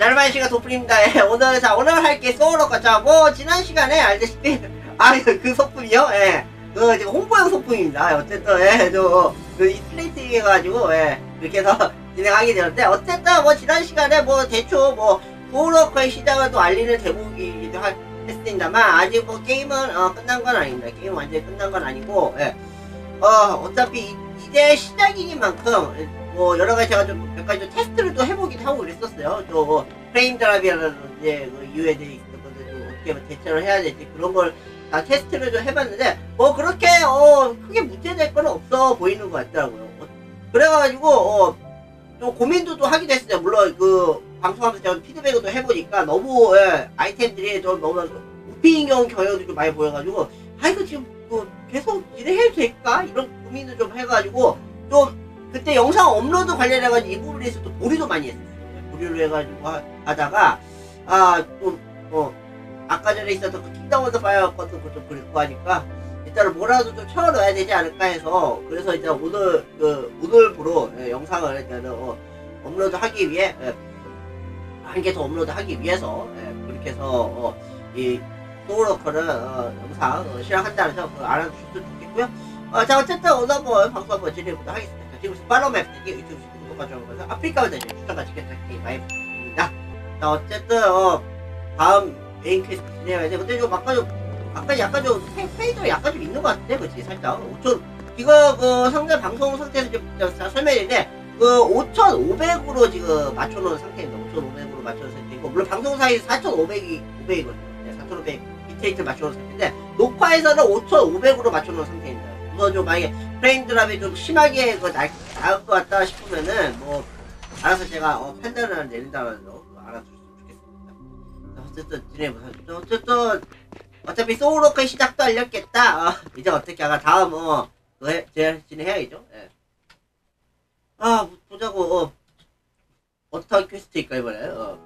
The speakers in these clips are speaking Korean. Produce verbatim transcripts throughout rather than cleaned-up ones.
날만씨가 도플입니다. 예, 오늘, 자, 오늘 할게 소울워커. 자, 뭐, 지난 시간에 알다시피, 아, 그 소품이요? 예. 그, 지금 홍보용 소품입니다. 어쨌든, 예, 저, 그, 이 플레이트 해가지고, 예, 그렇게 해서 진행하게 되었는데, 어쨌든, 뭐, 지난 시간에 뭐, 대충, 뭐, 소울워커의 시작을 또 알리는 제목이기도 하, 했습니다만, 아직 뭐, 게임은, 어, 끝난 건 아닙니다. 게임은 완전히 끝난 건 아니고, 예. 어, 어차피, 이제 시작이니만큼, 뭐 여러 가지 제가 좀 몇 가지 좀 테스트를 또 해보기도 하고 그랬었어요. 또 프레임 드랍이라는 이제 그 이유에 대해 있는 것들 좀 어떻게 대처를 해야 될지 그런 걸 다 테스트를 좀 해봤는데 뭐 그렇게 어 크게 문제될 건 없어 보이는 것 같더라고요. 어, 그래가지고 어 좀 고민도 또 하기도 했어요. 물론 그 방송하면서 제가 피드백을 또 해보니까 너무 예, 아이템들이 좀 너무 우핑형 경향도 좀 많이 보여가지고 아 이거 지금 그 계속 진행해도 될까 이런 고민을 좀 해가지고 좀 그때 영상 업로드 관련해가지고 이 부분에 있어서 또 보류도 많이 했었어요. 보류를 해가지고 하, 하다가, 아, 좀, 어, 아까 전에 있었던 그 킹덤 오브 파이어 것도 좀 그랬고 하니까, 일단은 뭐라도 좀 채워넣어야 되지 않을까 해서, 그래서 일단 오늘, 그, 오늘부로 예, 영상을 일단은, 어, 업로드 하기 위해, 예, 한 개 더 업로드 하기 위해서, 예, 그렇게 해서, 어, 이, 소울워커를, 어, 영상, 어, 실행한다는 점, 그, 알아주셨으면 좋겠고요. 어, 자, 어쨌든 오늘 한번 방송 한번 진행해보도록 하겠습니다. 지금 팔로우맵 되기 유튜브 시청 구독과 아프리카 대전 추천과 지켜찾기 바이브입니다. 자, 어쨌든 어 다음 메인 퀘스트 진행해야 돼. 근데 이거 아까 좀 아까 약간 좀 페이드가 약간 좀 있는 것 같은데, 그치? 살짝 오천 이거 그 상대 방송 상태에서 좀 설명했는데 그 오천오백으로 지금 맞춰놓은 상태입니다. 오천오백으로 맞춰놓은 상태이고 물론 방송사에서 사천오백이 오백이거든요. 네, 사천오백 비트레이트 맞춰놓은 상태인데 녹화에서는 오천오백으로 맞춰놓은 상태입니다. 우선 좀 만약에 프레임 드랍이 좀 심하게 그 날, 나을 것 같다 싶으면은 뭐 알아서 제가 어, 판단을 내린다는 거 알아주셨으면 좋겠습니다. 어쨌든 진행해보자. 어쨌든 어차피 소울워커의 시작도 알렸겠다. 어, 이제 어떻게 하가 다음 어 그 진행해야겠죠. 예. 아 보자고. 어, 어떤 퀘스트일까 이번에. 어.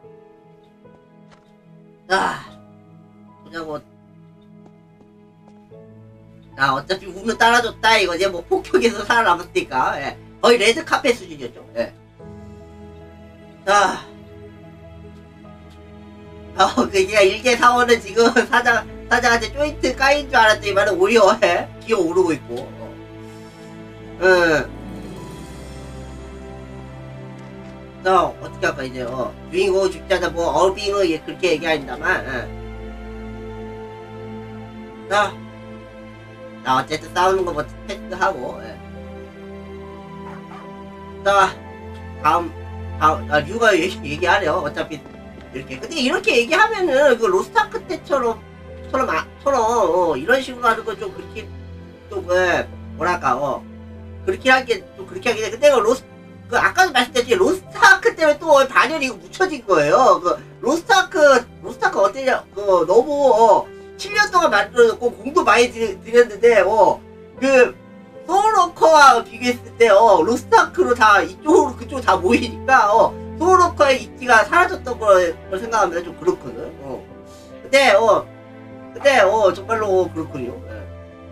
아 보자고. 자, 어차피 우는 따라줬다 이거지. 뭐 폭격에서 살아남았으니까. 예. 거의 레드카펫 수준이었죠. 예. 자, 어, 그게 일개 사원은 지금 사장 사장한테 조인트 까인 줄 알았더니만은 오히려 예? 기어 오르고 있고. 어. 응. 자, 어떻게 할까 이제. 어. 주인공 죽자다 뭐 어빙을 예, 그렇게 얘기한다만. 예. 자. 자, 어쨌든 싸우는 거부터 테스트하고, 예. 자, 다음, 다음, 아, 류가 얘기, 얘기하래요. 어차피, 이렇게. 근데 이렇게 얘기하면은, 그, 로스타크 때처럼, 처럼, 아, 처럼, 어, 이런 식으로 하는 건 좀 그렇게, 좀, 예, 뭐랄까, 어, 그렇게 하기, 좀 그렇게 하긴 해. 근데 그 로스, 그, 아까도 말씀드렸지, 로스타크 때문에 또 반열이 묻혀진 거예요. 그, 로스타크, 로스타크 어때냐, 그, 너무, 어, 칠 년 동안 만들어졌고 공도 많이 들였는데 어 그 소울워커와 비교했을 때 어 로스트아크로 다 이쪽으로 그쪽 다 모이니까 어 소울워커의 이치가 사라졌던 걸, 걸 생각하면 좀 그렇거든. 어 근데 어 근데 어 정말로 어, 그렇군요. 예.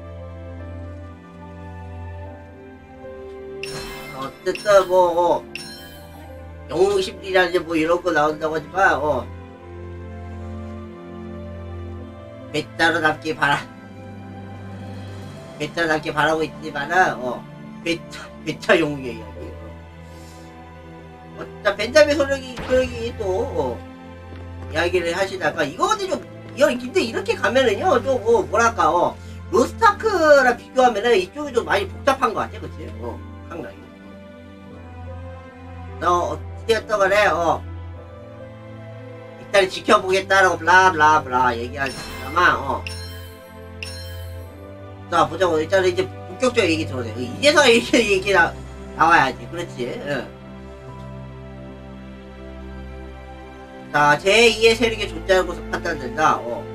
어쨌든 뭐 어, 영웅심리라든지 뭐 이런 거 나온다고 하지만 어 배짜로 남기 바라 배짜로 남기 바라고 있지만은 어 배짜 배짜 영웅의 이야기. 어, 자 벤자민 소령이 소령이 또 어, 이야기를 하시다가 이거 근데 좀 이거 근데 이렇게 가면은요 좀 뭐 뭐랄까 어 로스타크랑 비교하면은 이쪽이 좀 많이 복잡한 것 같아, 그치? 어 상당히. 어 어찌되었던 간에 어 일단 지켜보겠다라고 블라블라블라 얘기하지만 어. 자 보자고. 일단은 이제 본격적인 얘기 들어오네. 이제서 얘기, 얘기 나, 나와야지. 그렇지. 응. 자 제이의 세력이 존재하는 것으로 판단된다. 어.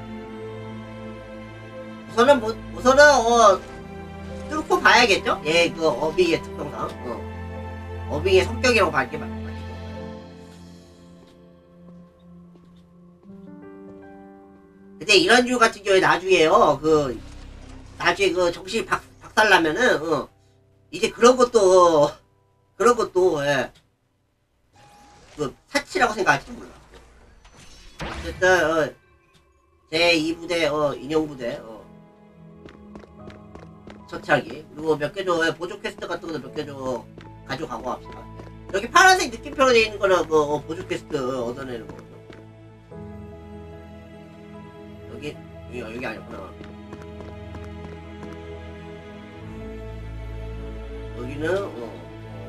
우선은 뭐 우선은 어 뚫고 봐야겠죠? 예, 그 어빙의 특성상 어. 어빙의 성격이라고 밝게 말. 근데 이런 류 같은 경우에 나중에요, 그, 나중에 그 정신이 박, 박살나면은, 어, 이제 그런 것도, 어, 그런 것도, 예. 그, 사치라고 생각할지 몰라. 어쨌든 어, 제이 부대 어 인형 부대 어 처치하기. 그리고 몇 개 줘 보조 퀘스트 같은 것도 몇 개 줘 가져가고 합시다. 여기 파란색 느낌표로 되어 있는 거는 그 어, 보조 퀘스트 어, 얻어내는 거죠. 여기 여기 여기 아니구나. 여기는 어,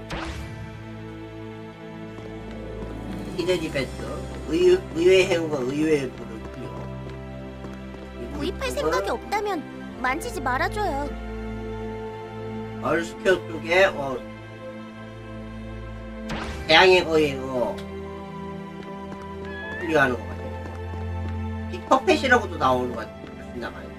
히든 이벤트 의, 의외 행운과 의외의 불을 클리어. 구입할 생각이 없다면 만지지 말아줘요. 마을 스퀘어 쪽에 어 태양의 거의 어 클리어하는 것 같아요. 빅퍼펫이라고도 나오는 것 같습니다만.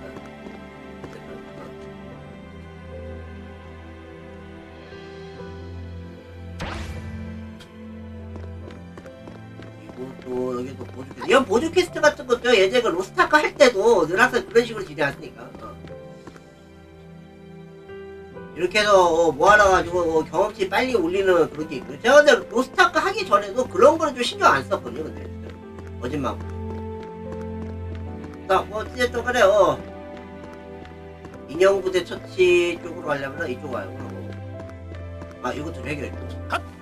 또 여기 또 보조 퀘스트 이런 보조 퀘스트 같은 것도 예전에 그 로스타크 할 때도 늘 항상 그런 식으로 진행했으니까 어. 이렇게 해서 어, 모아놔가지고 어, 경험치 빨리 올리는 그런 게 있고 제가 근데 로스타크 하기 전에도 그런 거는 좀 신경 안 썼거든요. 근데 거짓말 자뭐 어쨌든 그래 어 인형부대 처치 쪽으로 가려면 이쪽 와요. 어. 아 이것도 좀 해결했고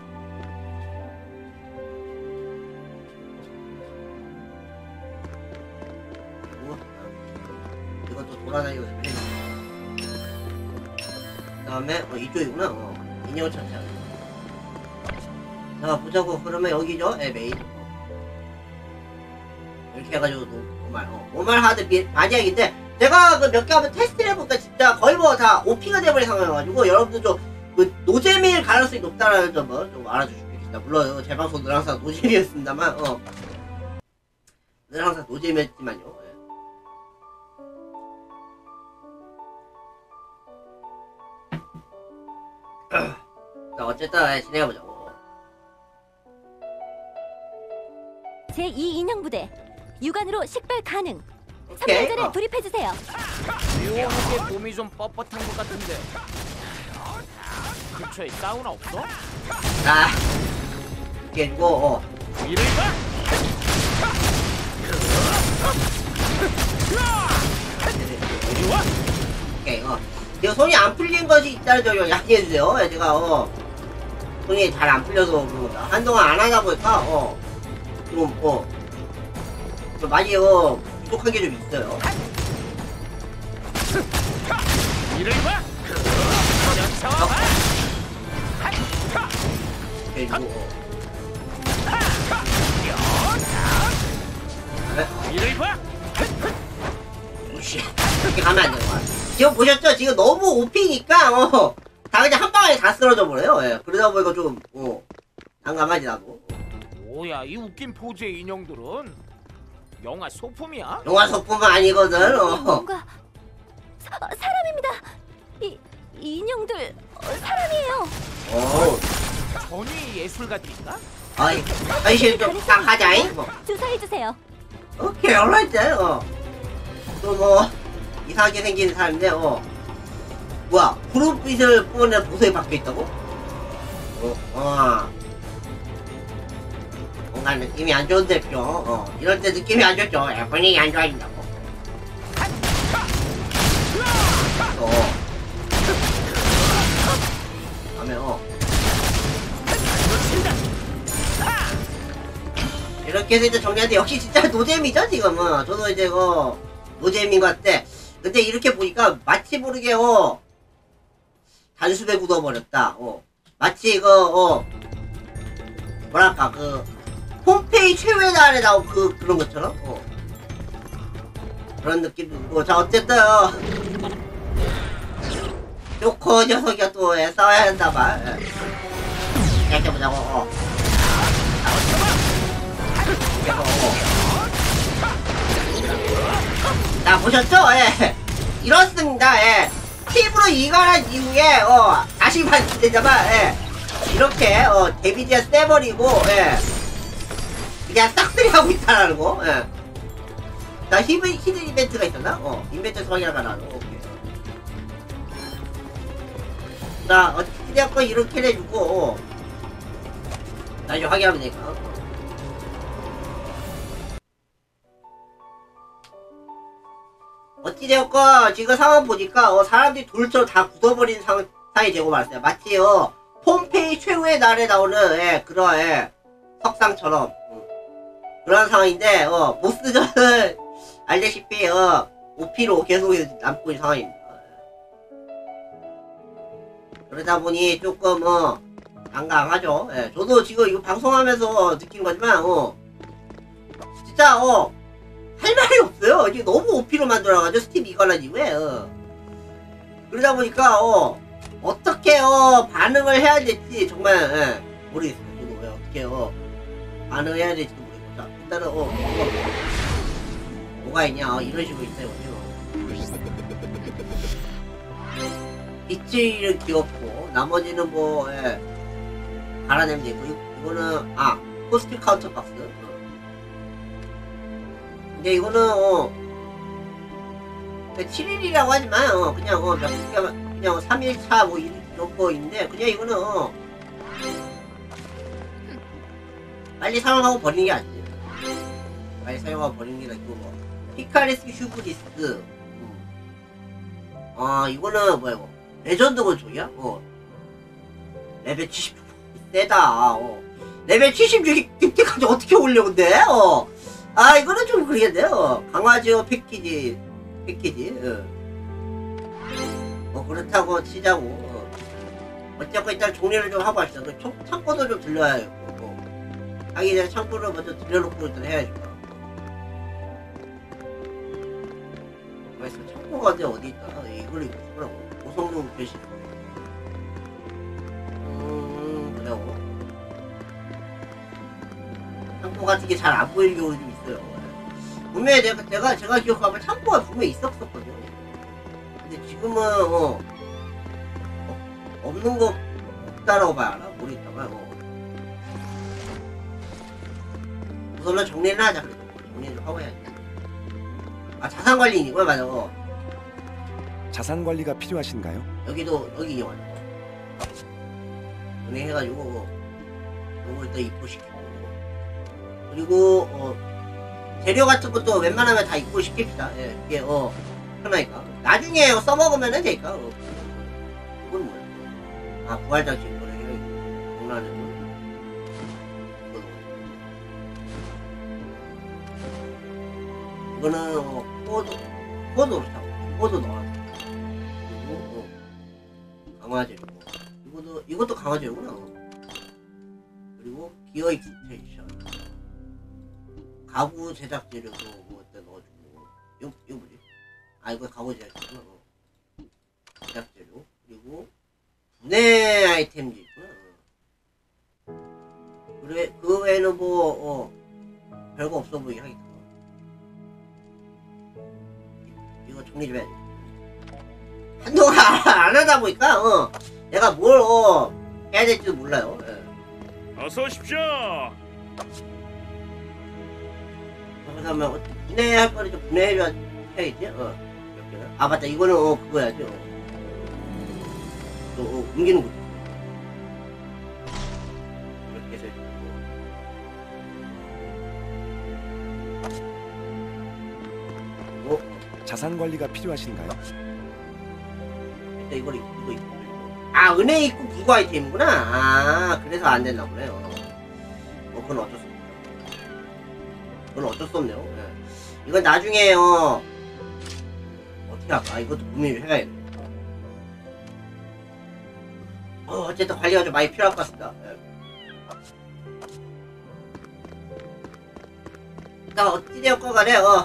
이것도 돌아다니면서 그 다음에 어 이쪽이구나. 어 인형을 처치하네. 자 보자고. 그러면 여기죠. 에 메인 어. 이렇게 해가지고 노말 어 노말 하드 마지막인데 제가 그 몇 개 한번 테스트를 해보니까 진짜 거의 뭐 다 오피가 돼버린 상황이어가지고 여러분들 좀 그 노잼일 가능성이 높다라는 점을 좀 알아주시겠습니다. 물론 제 방송 늘 항상 노잼이었습니다만 어 늘 항상 노잼이었지만요. 자 어쨌든 진행해보자고. 제이 인형 부대 육안으로 식별 가능. 오케이. 삼 년 전에 어. 돌입해주세요. 묘하게 몸이 좀 뻣뻣한 것 같은데 근처에 사우나 없어? 자 이렇게 해주고 어 이를 봐! 이리 와! 오케이 어 이거 손이 안 풀린 것이 있다는 점을 양해해주세요. 예, 제가 어 손이 잘 안 풀려서 그런 거다. 한동안 안 하다 보니까 어좀어 좀 많이 어 부족한 게 좀 있어요. 이를 봐! 연차와 봐! 이렇게 해주고 어 이를 봐! 오씨 이렇게 가면 안 되는 거야. 지금 보셨죠? 지금 너무 오피니까 어 다 그냥 한 방에 다 쓰러져 버려요. 예. 그러다 보니까 좀 어 난감하지 나도. 뭐야 이 웃긴 포즈의 인형들은 영화 소품이야? 영화 소품은 아니거든. 어. 뭔가 사, 사람입니다. 이, 이 인형들 어, 사람이에요. 어. 전위 예술가들인가? 아이 아이실 좀딱 하자잉. 뭐. 조사해주세요. 오케이 얼라이트. 어. 또 뭐 이상하게 생긴 사람인데 어. 뭐야 푸른빛을 뿜어내는 보석이 박혀있다고? 어, 어. 뭔가 느낌이 안 좋은데 좀 어. 이럴 때 느낌이 안 좋죠. 예, 분위기 안 좋아진다고. 어. 다음에 어. 이렇게 해서 이제 정리하는데 역시 진짜 노잼이죠 지금은. 저도 이제 어 노잼인 것 같아. 근데 이렇게 보니까 마치 모르게 어 단숨에 굳어버렸다. 어 마치 그 어 뭐랄까 그 홈페이지 최후의 날에 나온 그 그런 것처럼 어 그런 느낌도 있고. 자 어쨌든 어, 조커 녀석이야 또 예, 싸워야 한다만 예. 시작해보자고. 어 이렇게 어. 자 보셨죠? 예 이렇습니다. 예 팁으로 이관한 이후에 어 다시 반대자만 예 이렇게 어 데미지가 세버리고 예 그냥 싹쓸이 하고 있다라는 거. 예 자 히든 히든 이벤트가 있었나? 어 이벤트 확인하가 나는 오케이. 자 어떻게 되었고 이렇게 해주고 어. 자 이제 확인하면 되니까. 어찌되었건 지금 상황 보니까 어, 사람들이 돌처럼 다 굳어버린 상, 상이 되고 말았어요. 마치 어, 폼페이 최후의 날에 나오는 예, 그런 예, 석상처럼 음, 그런 상황인데 어, 보스전은 알다시피 어, 오피로 계속 남고 있는 상황입니다. 그러다 보니 조금 어, 난감하죠. 예, 저도 지금 이거 방송하면서 느낀 거지만 어, 진짜 어, 할 말이 없어요. 이게 너무 오피로 만들어가지고 스팀 이관한 이후에 어. 그러다 보니까 어, 어떻게 어, 반응을 해야 될지 정말 예, 모르겠어요. 저도 예, 어떻게 어, 반응을 해야 될지도 모르겠고. 자, 일단은 어, 뭐가, 뭐가 있냐 어, 이런 식으로 있어요. 빛을 귀엽고 나머지는 뭐 예, 갈아내면 되고 이거는 아 포스트 카운터 박스. 근데 이거는 어 칠 일이라고 하지만 어 그냥 어 몇 그냥 삼 일차 뭐 이런 거인데 그냥 이거는 어 빨리 사용하고 버리는 게 아니에요. 빨리 사용하고 버리는 게 아니고 뭐 피카리스 휴브리스 음. 아 이거는 뭐야 이거 레전드 권총이야? 어 레벨 칠십 세다. 어 레벨 칠십육까지 어떻게 올려 근데? 어 아 이거는 좀 그러겠네요. 강화지어 패키지 패키지 어. 뭐 그렇다고 치자고 어. 어쨌건 일단 정리를 좀 하고 합시다. 그 창고도 좀 들려야겠고 어. 하기 전에 창고를 먼저 들려놓고 일단 해야죠. 그래서 창고가 어디 어디 있다. 이걸 이거 쓰라고 고성능 표시 음 그래요. 창고 같은 게 잘 안 보이는 경우도 좀 있어요. 분명히 내가, 내가, 제가 기억하면 창고가 분명히 있었었거든요. 근데 지금은, 어, 어 없는 거 없다라고 봐야 하나? 모르겠다만, 어. 우선은 정리를 하자, 그래도. 정리를 좀 하고 해야지. 아, 자산관리인이고요, 맞아. 어. 자산관리가 필요하신가요? 여기도, 여기 이용하죠. 은행해가지고, 어, 요거 일단 입고시키고. 그리고 어 재료 같은 것도 웬만하면 다 입고 시킵시다. 예, 이게 어 편하니까. 나중에 써먹으면은 되니까. 어. 이건 뭐야? 아 부활장치 이거를 해야지. 장난해. 이거는 어 코드 코드로 사고 코드 넣어놨어. 그리고 어 강화제고 이것도 이것도 강화제구나. 어. 그리고 기어 익스텐션. 가구 제작 재료도 뭐 일단 넣어주고 이거, 이거 뭐지? 아 이거 가구 제작 재료 어. 제작 재료 그리고 분해 아이템도 있구나. 어. 그래 그 외에는 뭐 어, 별거 없어 보이게 하겠다. 이거 정리 좀 해야 돼. 한동안 안 하다 보니까 어 내가 뭘 어, 해야 될지도 몰라요. 예. 어서 오십시오. 그러면 분해할 거를 좀 분해해줘야 해야지. 어. 아 맞다 이거는 어 그거야지. 어. 또 어, 옮기는 거지. 이렇게 해서 해주고. 그리고 어. 자산관리가 필요하신가요? 일단 이걸 입고 이거 입고. 아 은행 입고 부고 아이템이구나. 아 그래서 안 됐나 보네요. 어 그건 어쩔 수 없어. 그건 어쩔 수 없네요. 예. 이건 나중에 어 어떻게 할까? 이것도 고민을 해야 돼. 어 어쨌든 관리가 좀 많이 필요할 것 같습니다. 예. 일단 어찌되었건 간에 어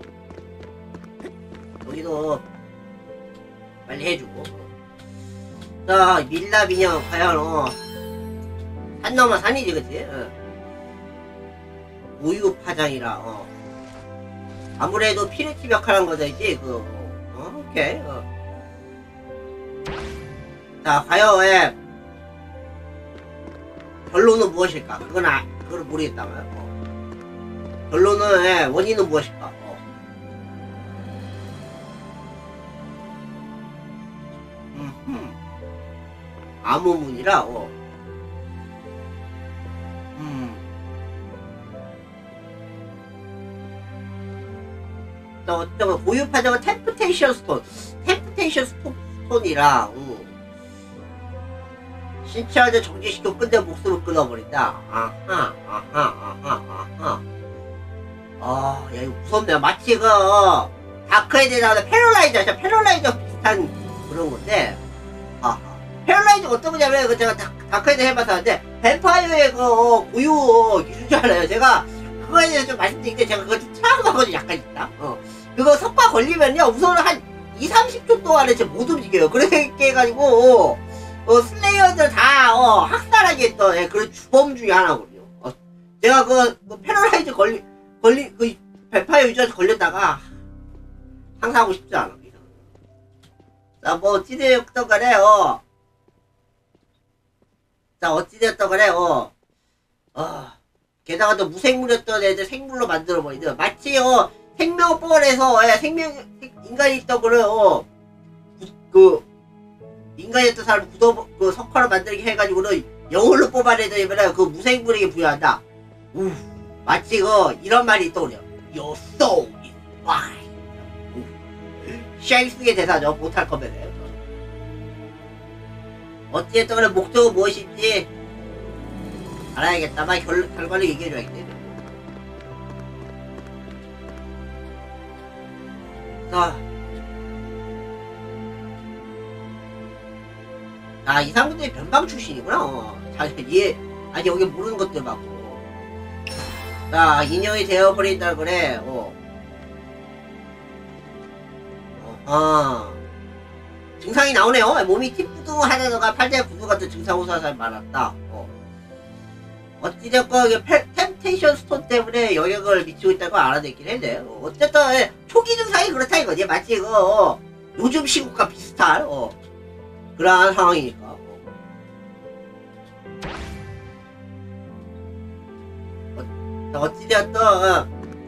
여기도 빨리 해주고. 자 밀랍이냐 과연 어 산 넘어 산이지 그치? 어. 우유 파장이라 어 아무래도 피레티 역할한 거지 그 어, 오케이 어. 자 과연 예. 결론은 무엇일까? 그건 아 그걸 모르겠다만 어. 결론은 예. 원인은 무엇일까? 어. 음흠. 암호문이라 어. 음. 또 어떤 고유 파장은 템프테이션 스톤, 템프테이션 스톤, 스톤이라 오. 신체화를 정지시켜 끝내 목숨을 끊어버린다. 아하, 아하, 아하, 아하. 아, 야, 이거 무섭네요. 마치 그, 다크에드에 나오는 패럴라이저, 패럴라이저 비슷한 그런 건데, 아하. 패럴라이저 어떤 거냐면, 그 제가 다, 다크에드 해봐서 하는데, 뱀파이어의 그, 어, 고유 기술자잖아요. 제가, 그거에 대해서 좀 말씀드리는데, 제가 그거 좀 트라우마가 약간 있다. 어. 그거 석파 걸리면요, 우선 한 이, 삼십 초 동안에 진짜 못 움직여요. 그렇게 해가지고, 어, 슬레이어들 다, 어, 학살하겠던, 예, 그런 주범 중에 하나거든요. 어, 제가 그, 그 패러라이즈 걸리, 걸리, 그, 뱀파이어 유저한테 걸렸다가, 상상하고 싶지 않아. 자, 뭐, 어찌되었던 간에, 어. 자, 어찌되었던 간에, 어. 어. 게다가 또 무생물이었던 애들 생물로 만들어버리는, 마치, 어, 생명벌에서, 예, 생명, 인간이 있던 거를, 어, 그, 인간이었던 사람을 굳어, 그, 석화로 만들게 해가지고는 영혼로 뽑아내더니면 그 무생물에게 부여한다. 우, 마치 그, 이런 말이 있더군요. Your soul is mine. 셰익스피어의 대사죠. 못할 거면. 어찌됐든 간에 목적은 무엇인지 알아야겠다만 결, 결과를 얘기해줘야겠네. 자, 아, 이 사람들이 변방 출신이구나. 어. 잘 이해, 아니, 여기 모르는 것들 많고. 자, 인형이 되어버린다 그래. 어. 어. 증상이 나오네요. 몸이 찌뿌둥하다가 팔다리 구두 같은 증상 호소하는 사람이 많았다. 어. 어찌됐건 템테이션 스톤 때문에 영향을 미치고 있다는 걸 알아냈긴 했네. 어. 어쨌든 초기 증상이 그렇다 이거지. 마치 그 어. 요즘 시국과 비슷한 어. 그러한 상황이니까. 어. 어, 어찌되었든 어.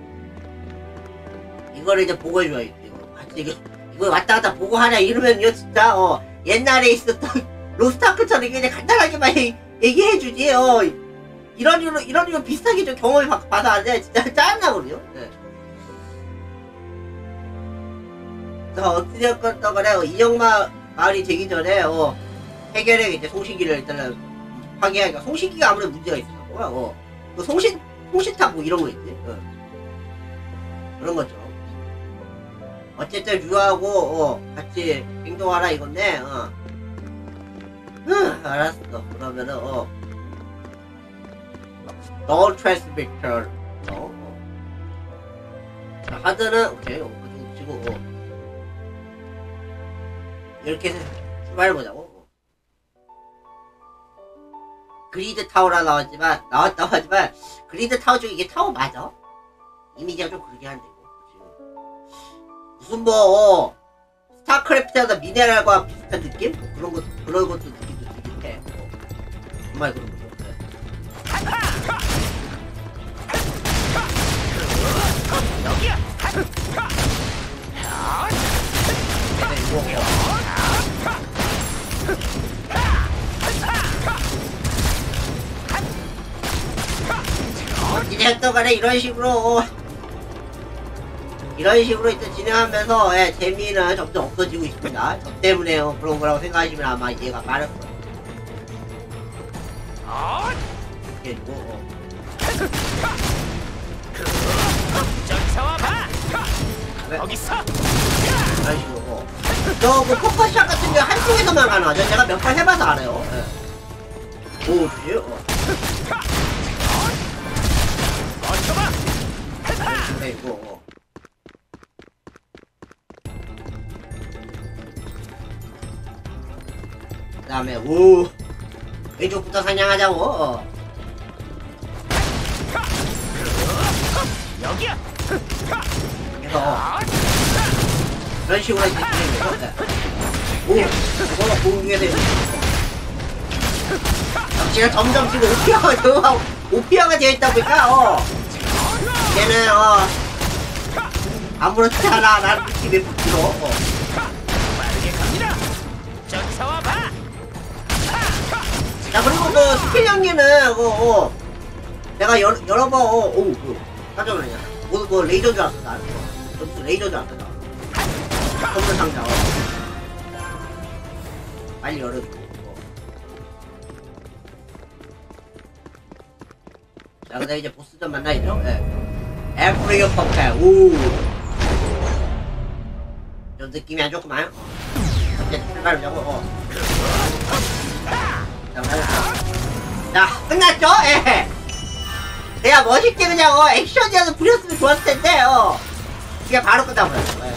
이거를 이제 보고해줘야겠지. 마치 이게 이거 왔다 갔다 보고 하냐 이러면요 진짜 어 옛날에 있었던 로스트아크처럼 이게 간단하게만 얘기해주지 어 이런 이런 이런 이런 비슷하게 좀 경험을 받, 받아야 진짜 짜증나거든요. 네. 자 어찌되었건 간에 어, 인형마 마을이 되기 전에 어 해결에 이제 송신기를 일단은 파괴하니까 송신기가 아무래도 문제가 있었던 거야. 어 그 송신 송신탑 뭐 이런 거 있지. 어. 그런 거죠. 어쨌든 유하고 어, 같이 행동하라 이건데 어. 응 알았어. 그러면은 어 No transmitter 어, 어. 자, 하드는 오케이 어, 좀 치고 어. 이렇게 해서 출발해보자고. 어. 그리드 타워라 나왔지만 나왔다고 하지만 그리드 타워 중에 이게 타워 맞아? 이미지가 좀 그러긴 한데 무슨 뭐 어, 스타크래프트나 미네랄과 비슷한 느낌? 뭐 그런 것 그런 것도 느낌도 들긴 해. 어. 정말 그런 거죠. 네. 여기야. 네, 이거. 어찌됐든 간에 이런 식으로 어, 이런 식으로 일단 진행하면서 예, 재미는 점점 없어지고 있습니다. 저 때문에 어, 그런 거라고 생각하시면 아마 이해가 빠를 거예요. 이렇게 해주고 어. 전차와 봐. 네. 거기 있어. 이런 식으로 어. 저그 포커샷 같은 게 한쪽에서만 가능하죠. 제가 몇 번 해봐서 알아요. 예. 오, 그지? 어. 맞춰봐. 그래, 이거 어. 그 다음에 오 왼쪽부터 사냥하자고 어. 여기야. 그래서 어. 이런 식으로 이제 진행해서 네. 오 이거가 공중에서 역시나 점점 지금 오피아가 되어 오피아가 되어있다 보니까 어 얘는 어 아무렇지 않아 라는 느낌의 붙들어 어. 빠르게 갑니다. 전차와 봐. 자 그리고 그 스킬 연기는 그 어, 내가 여러, 여러 번 어, 오 그 깜짝 놀랐냐 뭐, 뭐 레이저인 줄 알았어 난 무슨 레이저도 안 된다. 선물 상자. 빨리 열어주고. 자, 그다음 이제 보스전 만나야죠. 예. 에프리오 퍼페. 오. 좀 느낌이 안 좋구만. 이제 출발을 잡고. 어. 자, 자, 끝났죠? 예. 내가 멋있게 그냥 어, 액션이라도 부렸으면 좋았을 텐데, 어. 이게 바로 끝나버렸어. 예.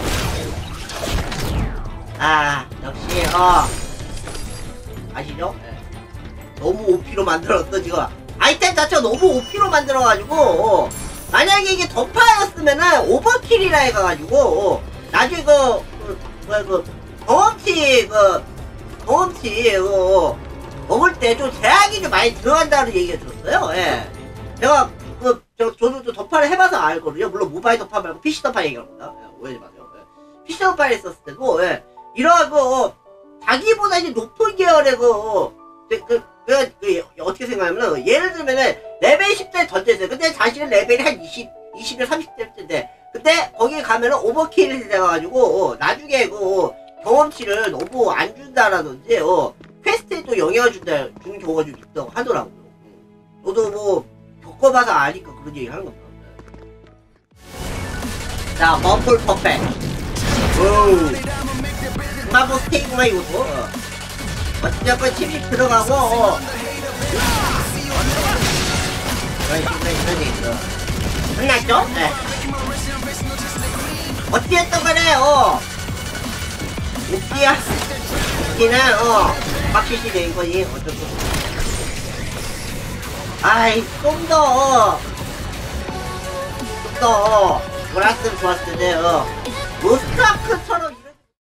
아, 역시, 어. 아시죠? 예. 너무 오피로 만들었어, 지금. 아이템 자체가 너무 오피로 만들어가지고, 어. 만약에 이게 던파였으면은 오버킬이라 해가지고, 어. 나중에 그, 그, 뭐야, 그, 경험치, 그, 경험치, 어. 먹을 때 좀 제약이 좀 많이 들어간다는 얘기가 들었어요, 예. 제가, 그, 저, 저도 또 던파를 해봐서 알거든요. 물론 모바일 던파 말고 피씨 던파 얘기합니다. 예, 오해하지 마세요. 예. 피씨 던파를 했었을 때도, 예. 이런, 그, 어, 자기보다 이제 높은 계열의 그, 어, 그, 그, 그, 그, 어떻게 생각하면은, 예를 들면은, 레벨 십 대 던져있어요. 근데 자신은 레벨이 한 이십, 이십에 삼십 대인데, 근데, 거기에 가면은 오버킬이 돼가지고, 어, 나중에 그, 어, 경험치를 너무 안 준다라든지, 어, 퀘스트에 또 영향을 준다, 주는 경우가 좀 있다고 하더라고요. 저도 뭐, 겪어봐서 아니까 그런 얘기 하는 겁니다. 자, 머플 퍼펙. 오. 마법 스테이크만 이것도. 어. 어찌됐건 칩십 들어가고, 어. 그런 식으로 이런 게 있어. 끝났죠? 네. 어찌됐든 간에, 어. 웃기야. 웃기는, 어. 박시시 된 거니, 어쩔 수 없어. 아이, 좀 더, 어. 좀 더, 어. 몰았으면 좋았을 텐데, 어. 로스트아크처럼